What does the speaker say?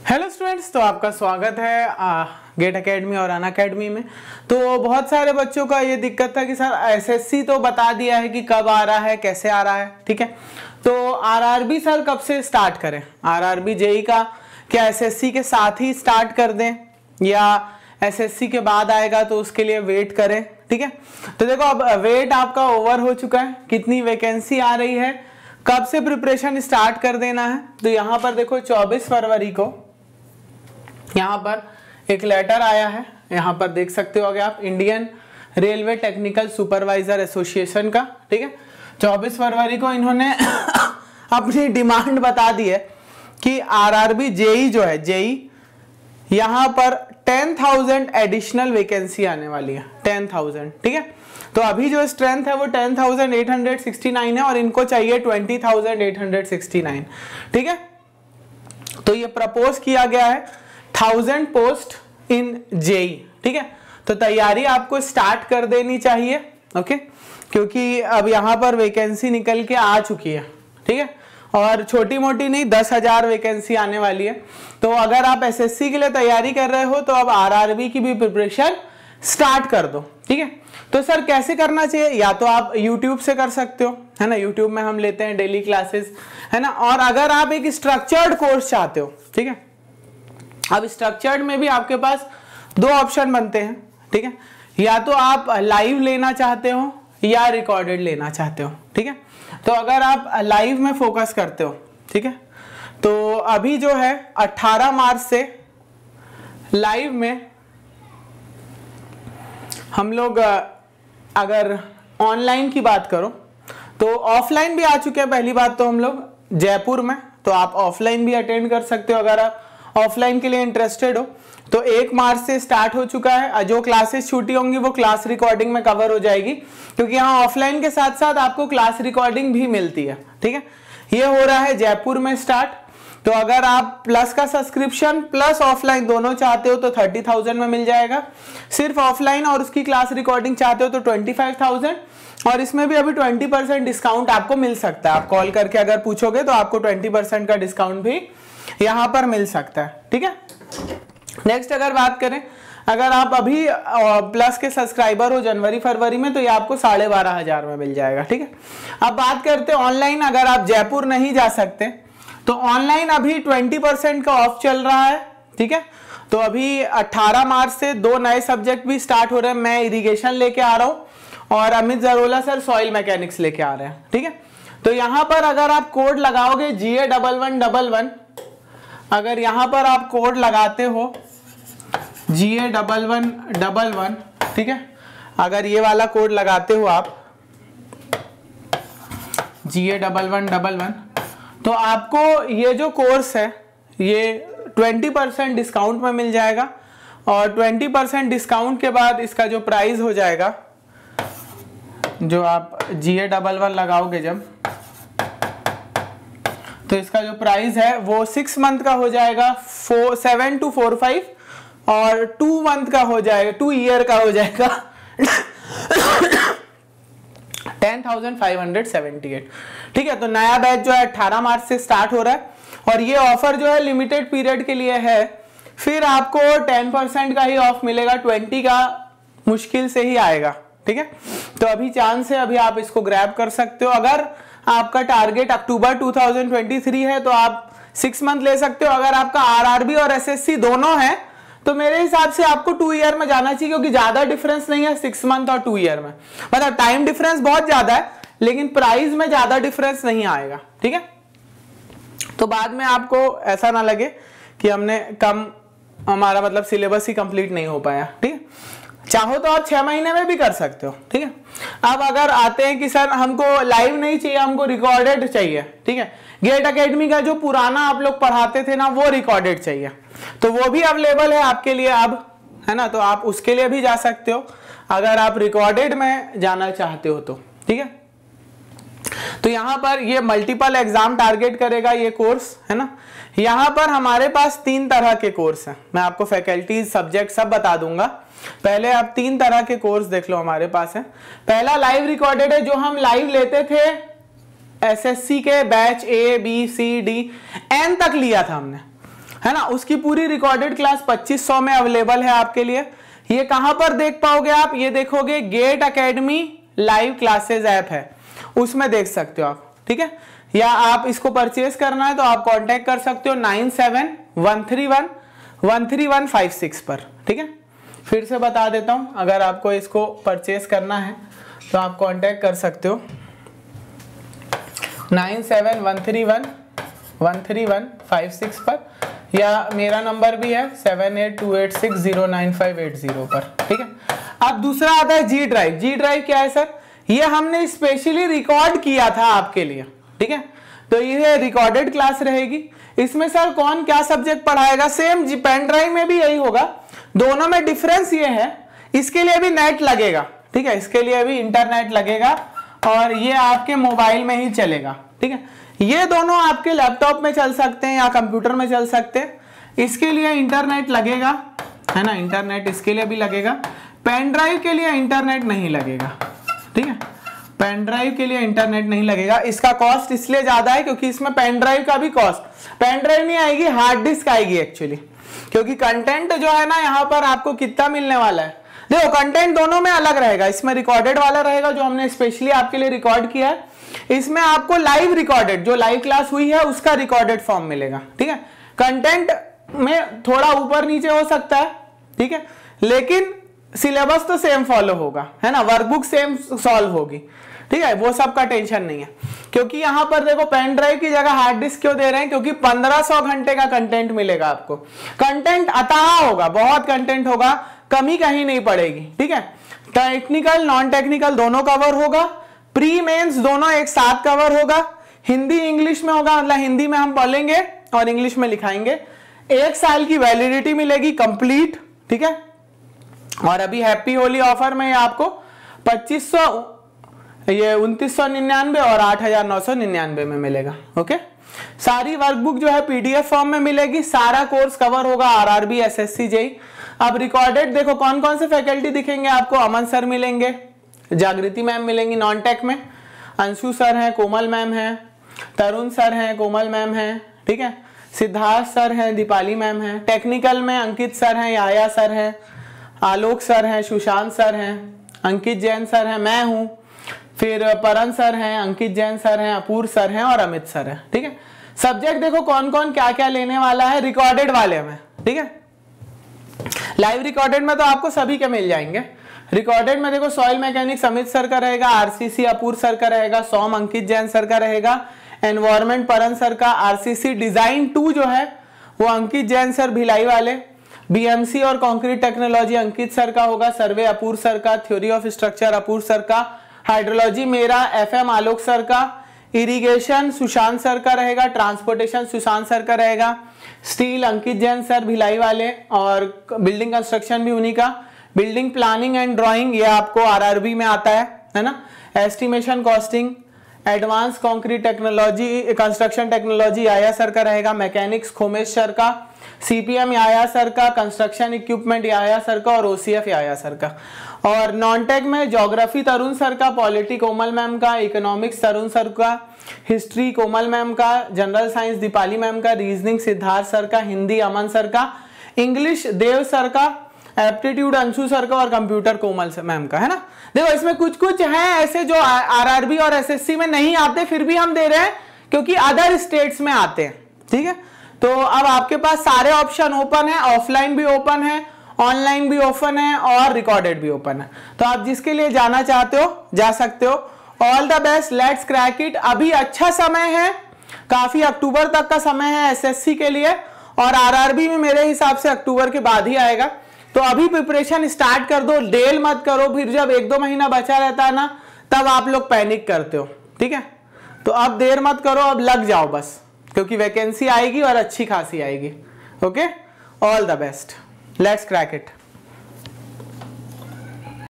Hello students, तो आपका स्वागत है गेट एकेडमी और अनअकैडमी में। तो बहुत सारे बच्चों का ये दिक्कत था कि सर एसएससी तो बता दिया है कि कब आ रहा है, कैसे आ रहा है, ठीक है। तो आरआरबी सर कब से स्टार्ट करें? आरआरबी जेई का क्या एसएससी के साथ ही स्टार्ट कर दें या एसएससी के बाद आएगा तो उसके लिए वेट करें, ठीक है। तो देखो अब वेट आपका ओवर हो चुका है, कितनी वैकेंसी आ रही है, कब से प्रिपरेशन स्टार्ट कर देना है। तो यहाँ पर देखो 24 फरवरी को यहाँ पर एक लेटर आया है, यहाँ पर देख सकते हो आप, Indian railway technical supervisor association का, ठीक है। 24 फरवरी को इन्होंने अपनी डिमांड बता दी है कि आरआरबी जेई जो है, जेई यहाँ पर 10,000 एडिशनल वैकेंसी आने वाली है, 10,000, ठीक है। तो अभी जो स्ट्रेंथ है वो 10,869 है और इनको चाहिए 20,869, ठीक है। तो ये प्रपोज किया गया है 1000 पोस्ट इन जेई, ठीक है। तो तैयारी आपको स्टार्ट कर देनी चाहिए, ओके, क्योंकि अब यहाँ पर वैकेंसी निकल के आ चुकी है, ठीक है। और छोटी मोटी नहीं, 10,000 वैकेंसी आने वाली है। तो अगर आप एसएससी के लिए तैयारी कर रहे हो तो अब आरआरबी की भी प्रिपरेशन स्टार्ट कर दो, ठीक है। तो सर कैसे करना चाहिए? या तो आप यूट्यूब से कर सकते हो, है ना, यूट्यूब में हम लेते हैं डेली क्लासेस, है ना। और अगर आप एक स्ट्रक्चर्ड कोर्स चाहते हो, ठीक है, अब स्ट्रक्चर्ड में भी आपके पास दो ऑप्शन बनते हैं, ठीक है। या तो आप लाइव लेना चाहते हो या रिकॉर्डेड लेना चाहते हो, ठीक है। तो अगर आप लाइव में फोकस करते हो, ठीक है, तो अभी जो है 18 मार्च से लाइव में हम लोग, अगर ऑनलाइन की बात करो तो ऑफलाइन भी आ चुके हैं। पहली बात तो हम लोग जयपुर में, तो आप ऑफलाइन भी अटेंड कर सकते हो अगर आप ऑफलाइन के लिए इंटरेस्टेड हो। तो 1 मार्च से स्टार्ट हो चुका है, जो क्लासेस छूटी होंगी वो क्लास रिकॉर्डिंग में कवर हो जाएगी, क्योंकि यहाँ ऑफलाइन के साथ साथ आपको क्लास रिकॉर्डिंग भी मिलती है, ठीक है। ये हो रहा है जयपुर में स्टार्ट। तो अगर आप प्लस का सब्सक्रिप्शन प्लस ऑफलाइन दोनों चाहते हो तो 30,000 में मिल जाएगा। सिर्फ ऑफलाइन और उसकी क्लास रिकॉर्डिंग चाहते हो तो 25,000, और इसमें भी अभी 20% डिस्काउंट आपको मिल सकता है। आप कॉल करके अगर पूछोगे तो आपको 20% का डिस्काउंट भी यहाँ पर मिल सकता है, ठीक है। नेक्स्ट अगर बात करें, अगर आप अभी प्लस के सब्सक्राइबर हो जनवरी फरवरी में तो ये आपको 12,500 में मिल जाएगा, ठीक है। अब बात करते हैं ऑनलाइन। अगर आप जयपुर नहीं जा सकते तो ऑनलाइन अभी 20% का ऑफ चल रहा है, ठीक है। तो अभी 18 मार्च से 2 नए सब्जेक्ट भी स्टार्ट हो रहे हैं। मैं इरिगेशन लेके आ रहा हूँ और Amit Jarola sir soil mechanics लेके आ रहे हैं, ठीक है। तो यहाँ पर अगर आप कोड लगाओगे GA1111, अगर यहाँ पर आप कोड लगाते हो GA1111, ठीक है, अगर ये वाला कोड लगाते हो आप GA1111, तो आपको ये जो कोर्स है ये 20% डिस्काउंट में मिल जाएगा। और 20% डिस्काउंट के बाद इसका जो प्राइस हो जाएगा, जो आप GA11 लगाओगे जब, तो इसका जो प्राइस है वो 6 मंथ का हो जाएगा 7245, और 2 मंथ का हो जाएगा, 2 ईयर का हो जाएगा 10,578, ठीक है। तो नया बैच जो है 18 मार्च से स्टार्ट हो रहा है और ये ऑफर जो है लिमिटेड पीरियड के लिए है। फिर आपको 10% का ही ऑफ मिलेगा, 20 का मुश्किल से ही आएगा, ठीक है। तो अभी चांस है, अभी आप इसको ग्रैब कर सकते हो। अगर आपका टारगेट अक्टूबर 2023 है तो आप 6 मंथ ले सकते हो। अगर आपका आरआरबी और एसएससी दोनों है तो मेरे हिसाब से आपको 2 ईयर में जाना चाहिए, क्योंकि ज्यादा डिफरेंस नहीं है 6 मंथ और 2 ईयर में। मतलब टाइम डिफरेंस बहुत ज्यादा है लेकिन प्राइस में ज्यादा डिफरेंस नहीं आएगा, ठीक है। तो बाद में आपको ऐसा ना लगे कि हमने कम, हमारा मतलब सिलेबस ही कंप्लीट नहीं हो पाया, ठीक है। चाहो तो आप 6 महीने में भी कर सकते हो, ठीक है। अब अगर आते हैं कि सर हमको लाइव नहीं चाहिए, हमको रिकॉर्डेड चाहिए, ठीक है, गेट एकेडमी का जो पुराना आप लोग पढ़ाते थे ना वो रिकॉर्डेड चाहिए, तो वो भी अवेलेबल है आपके लिए अब, है ना। तो आप उसके लिए भी जा सकते हो अगर आप रिकॉर्डेड में जाना चाहते हो तो, ठीक है। तो यहाँ पर ये मल्टीपल एग्जाम टारगेट करेगा ये कोर्स, है ना। यहाँ पर हमारे पास 3 तरह के कोर्स हैं, मैं आपको फैकल्टीज सब्जेक्ट सब बता दूंगा। पहले आप 3 तरह के कोर्स देख लो हमारे पास है। पहला लाइव रिकॉर्डेड है, जो हम लाइव लेते थे एसएससी के batch A B C D N तक लिया था हमने, है ना, उसकी पूरी रिकॉर्डेड क्लास 2500 में अवेलेबल है आपके लिए। ये कहां पर देख पाओगे आप, ये देखोगे GATE academy live classes app है, उसमें देख सकते हो आप, ठीक है। या आप इसको परचेज करना है तो आप कांटेक्ट कर सकते हो 9713113156 पर, ठीक है। फिर से बता देता हूं, अगर आपको इसको परचेज करना है तो आप कांटेक्ट कर सकते हो 9713113156 पर, या मेरा नंबर भी है 7828609580 पर, ठीक है। अब दूसरा आता है जी ड्राइव। जी ड्राइव क्या है सर, ये हमने स्पेशली रिकॉर्ड किया था आपके लिए, ठीक है। तो ये रिकॉर्डेड क्लास रहेगी। इसमें सर कौन क्या सब्जेक्ट पढ़ाएगा, सेम पेन ड्राइव में भी यही होगा, दोनों में डिफरेंस ये है इसके लिए भी नेट लगेगा, ठीक है, इसके लिए भी इंटरनेट लगेगा और ये आपके मोबाइल में ही चलेगा, ठीक है। ये दोनों आपके लैपटॉप में चल सकते हैं या कंप्यूटर में चल सकते हैं, इसके लिए इंटरनेट लगेगा, है ना, इंटरनेट इसके लिए भी लगेगा। पेन ड्राइव के लिए इंटरनेट नहीं लगेगा, ठीक है, पेन ड्राइव के लिए इंटरनेट नहीं लगेगा। इसका कॉस्ट इसलिए ज्यादा है क्योंकि इसमें पेन ड्राइव का भी कॉस्ट, पेन ड्राइव नहीं आएगी, हार्ड डिस्क आएगी एक्चुअली, क्योंकि कंटेंट जो है ना यहाँ पर आपको कितना मिलने वाला है, देखो कंटेंट दोनों में अलग रहेगा। इसमें रिकॉर्डेड वाला रहेगा जो हमने स्पेशली आपके लिए रिकॉर्ड किया है, इसमें आपको लाइव रिकॉर्डेड जो लाइव क्लास हुई है उसका रिकॉर्डेड फॉर्म मिलेगा, ठीक है। कंटेंट में थोड़ा ऊपर नीचे हो सकता है, ठीक है, लेकिन सिलेबस तो सेम फॉलो होगा, है ना, वर्कबुक सेम सॉल्व होगी, ठीक है, वो सब का टेंशन नहीं है। क्योंकि यहां पर देखो पेन ड्राइव की जगह हार्ड डिस्क क्यों दे रहे हैं, क्योंकि 1500 घंटे का कंटेंट मिलेगा आपको। कंटेंट अथाह होगा, बहुत कंटेंट होगा, कमी कहीं नहीं पड़ेगी, ठीक है। टेक्निकल नॉन टेक्निकल दोनों कवर होगा, प्री मेंस दोनों एक साथ कवर होगा, हिंदी इंग्लिश में होगा, मतलब हिंदी में हम बोलेंगे और इंग्लिश में लिखाएंगे। 1 साल की वैलिडिटी मिलेगी कंप्लीट, ठीक है। और अभी हैप्पी होली ऑफर में आपको 2500, ये 2999 और 8999 में मिलेगा, ओके। सारी वर्कबुक जो है पीडीएफ फॉर्म में मिलेगी, सारा कोर्स कवर होगा, आरआरबी एसएससी जेई। अब रिकॉर्डेड देखो कौन कौन से फैकल्टी दिखेंगे आपको, अमन सर मिलेंगे, जागृति मैम मिलेंगी नॉन टेक में, अंशु सर हैं, कोमल मैम हैं, तरुण सर हैं, कोमल मैम हैं, ठीक है, सिद्धार्थ सर हैं, दीपाली मैम हैं। टेक्निकल में अंकित सर हैं, याया सर हैं, आलोक सर हैं, सुशांत सर हैं, अंकित जैन सर हैं, मैं हूं, फिर परन सर हैं, अंकित जैन सर हैं, अपूर्व सर हैं और अमित सर हैं, ठीक है। सब्जेक्ट देखो कौन कौन क्या क्या लेने वाला है रिकॉर्डेड वाले में, ठीक है। लाइव रिकॉर्डेड में तो आपको सभी के मिल जाएंगे। रिकॉर्डेड में देखो सॉइल मैकेनिक्स अमित सर का रहेगा, आरसीसी अपूर्व सर का रहेगा, सोम अंकित जैन सर का रहेगा, एनवायरमेंट परन सर का, आरसीसी डिजाइन 2 जो है वो अंकित जैन सर भिलाई वाले, बीएमसी और कंक्रीट टेक्नोलॉजी अंकित सर का होगा, सर्वे अपूर्व सर का, theory of structure Apurva sir का, हाइड्रोलॉजी मेरा एफएम आलोक सर का, इरिगेशन सुशांत सर का रहेगा, ट्रांसपोर्टेशन सुशांत सर का रहेगा, स्टील अंकित जैन सर भिलाई वाले, और बिल्डिंग कंस्ट्रक्शन भी उन्हीं का, बिल्डिंग प्लानिंग एंड ड्राइंग ये आपको आरआरबी में आता है ना, estimation costing, advance concrete technology construction technology आया सर का रहेगा, मैकेनिक्स खोमेश सर का, सीपीएम आया सर का, कंस्ट्रक्शन इक्विपमेंट आया सर का और ओसीएफ आया सर का। और नॉन टेक में ज्योग्राफी तरुण सर का, पॉलिटी कोमल मैम का, इकोनॉमिक्स तरुण सर का, हिस्ट्री कोमल मैम का, जनरल साइंस दीपाली मैम का, रीजनिंग सिद्धार्थ सर का, हिंदी अमन सर का, इंग्लिश देव सर का, एप्टीट्यूड अंशु सर का और कंप्यूटर कोमल मैम का, है ना। देखो इसमें कुछ कुछ हैं ऐसे जो आरआरबी और एसएससी में नहीं आते, फिर भी हम दे रहे हैं क्योंकि अदर स्टेट्स में आते हैं, ठीक है। तो अब आपके पास सारे ऑप्शन ओपन है, ऑफलाइन भी ओपन है, ऑनलाइन भी ओपन है और रिकॉर्डेड भी ओपन है। तो आप जिसके लिए जाना चाहते हो जा सकते हो। All the best, let's crack it. अभी अच्छा समय है, काफी अक्टूबर तक का समय है एसएससी के लिए, और आरआरबी में मेरे हिसाब से अक्टूबर के बाद ही आएगा। तो अभी प्रिपरेशन स्टार्ट कर दो, डेल मत करो, फिर जब 1-2 महीना बचा रहता है ना तब आप लोग पैनिक करते हो, ठीक है। तो अब देर मत करो, अब लग जाओ बस, क्योंकि वैकेंसी आएगी और अच्छी खासी आएगी। Okay, all the best, let's crack it.